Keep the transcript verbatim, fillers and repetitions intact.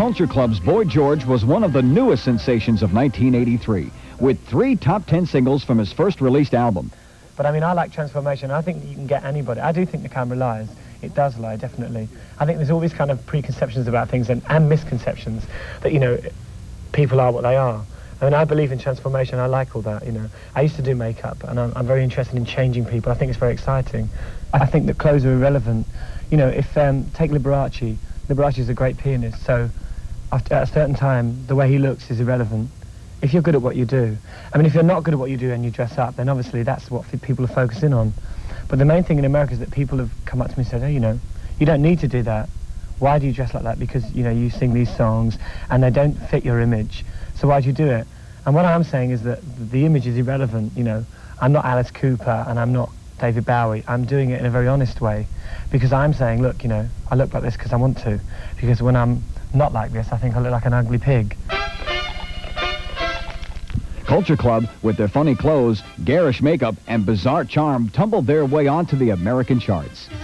Culture Club's Boy George was one of the newest sensations of nineteen eighty-three, with three top ten singles from his first released album. But I mean, I like Transformation. I think you can get anybody. I do think the camera lies. It does lie, definitely. I think there's all these kind of preconceptions about things and, and misconceptions that, you know, people are what they are. I mean, I believe in transformation. I like all that, you know. I used to do makeup, and I'm, I'm very interested in changing people. I think it's very exciting. I think that clothes are irrelevant. You know, if, um, take Liberace. Liberace is a great pianist, so after, at a certain time, the way he looks is irrelevant. If you're good at what you do. I mean, if you're not good at what you do and you dress up, then obviously that's what people are focusing on. But the main thing in America is that people have come up to me and said, oh, you know, you don't need to do that. Why do you dress like that? Because, you know, you sing these songs and they don't fit your image. So why do you do it? And what I'm saying is that the image is irrelevant, you know. I'm not Alice Cooper and I'm not David Bowie. I'm doing it in a very honest way because I'm saying, look, you know, I look like this because I want to. Because when I'm not like this, I think I look like an ugly pig. Culture Club, with their funny clothes, garish makeup, and bizarre charm, tumbled their way onto the American charts.